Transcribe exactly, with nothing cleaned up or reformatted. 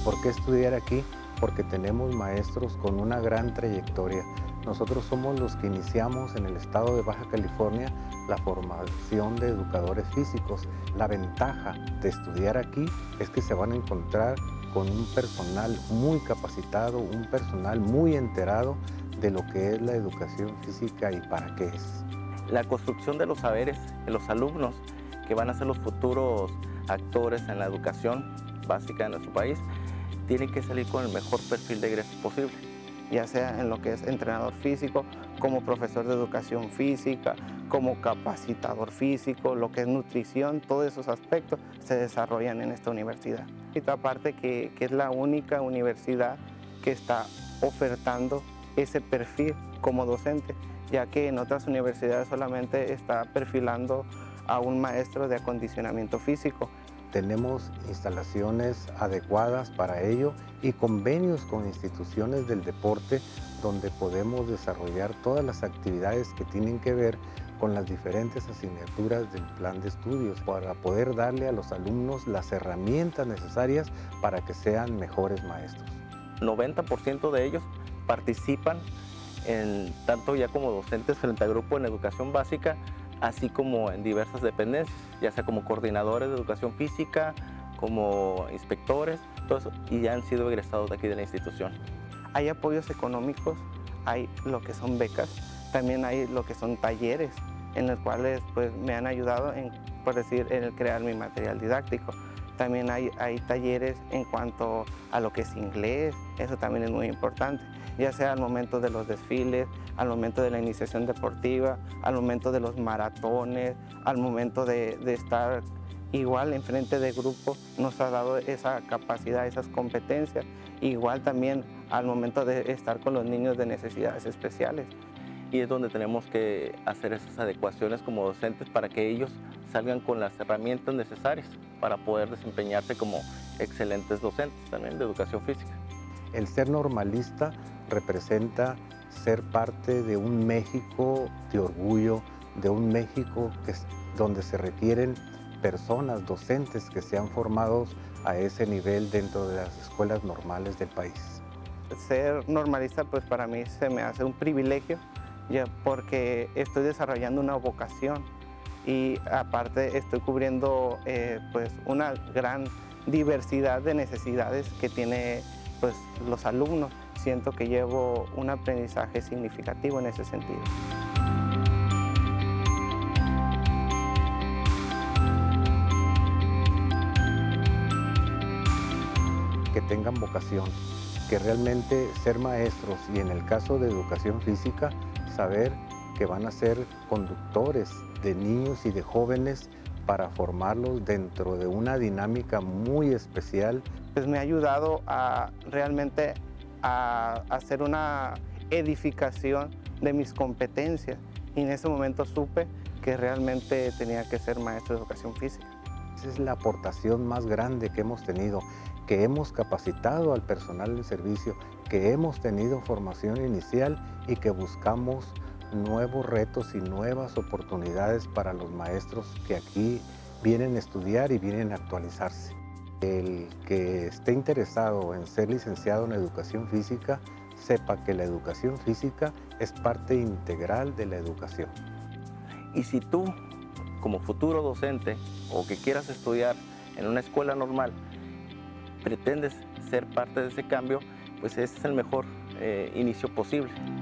¿Por qué estudiar aquí? Porque tenemos maestros con una gran trayectoria. Nosotros somos los que iniciamos en el estado de Baja California la formación de educadores físicos. La ventaja de estudiar aquí es que se van a encontrar con un personal muy capacitado, un personal muy enterado de lo que es la educación física y para qué es. La construcción de los saberes en los alumnos, que van a ser los futuros actores en la educación básica de nuestro país, tiene que salir con el mejor perfil de egreso posible, ya sea en lo que es entrenador físico, como profesor de educación física, como capacitador físico, lo que es nutrición, todos esos aspectos se desarrollan en esta universidad. Y aparte que, que es la única universidad que está ofertando ese perfil como docente, ya que en otras universidades solamente está perfilando a un maestro de acondicionamiento físico. Tenemos instalaciones adecuadas para ello y convenios con instituciones del deporte donde podemos desarrollar todas las actividades que tienen que ver con las diferentes asignaturas del plan de estudios para poder darle a los alumnos las herramientas necesarias para que sean mejores maestros. noventa por ciento de ellos participan en, tanto ya como docentes frente al grupo en educación básica, así como en diversas dependencias, ya sea como coordinadores de educación física, como inspectores, todo eso, y ya han sido egresados de aquí de la institución. Hay apoyos económicos, hay lo que son becas, también hay lo que son talleres, en los cuales pues, me han ayudado, en, por decir, en el crear mi material didáctico. También hay, hay talleres en cuanto a lo que es inglés, eso también es muy importante, ya sea al momento de los desfiles, al momento de la iniciación deportiva, al momento de los maratones, al momento de, de estar igual en frente de grupo, nos ha dado esa capacidad, esas competencias, igual también al momento de estar con los niños de necesidades especiales. Y es donde tenemos que hacer esas adecuaciones como docentes para que ellos salgan con las herramientas necesarias para poder desempeñarse como excelentes docentes también de educación física. El ser normalista representa ser parte de un México de orgullo, de un México que es, donde se requieren personas, docentes que sean formados a ese nivel dentro de las escuelas normales del país. Ser normalista pues para mí se me hace un privilegio, ya porque estoy desarrollando una vocación y aparte estoy cubriendo eh, pues una gran diversidad de necesidades que tiene pues los alumnos. Siento que llevo un aprendizaje significativo en ese sentido. Que tengan vocación, que realmente ser maestros y en el caso de educación física, saber que van a ser conductores de niños y de jóvenes para formarlos dentro de una dinámica muy especial. Pues me ha ayudado a realmente a hacer una edificación de mis competencias y en ese momento supe que realmente tenía que ser maestro de educación física. Esa es la aportación más grande que hemos tenido, que hemos capacitado al personal del servicio, que hemos tenido formación inicial y que buscamos nuevos retos y nuevas oportunidades para los maestros que aquí vienen a estudiar y vienen a actualizarse. El que esté interesado en ser licenciado en educación física, sepa que la educación física es parte integral de la educación. Y si tú, como futuro docente o que quieras estudiar en una escuela normal, pretendes ser parte de ese cambio, pues ese es el mejor eh, inicio posible.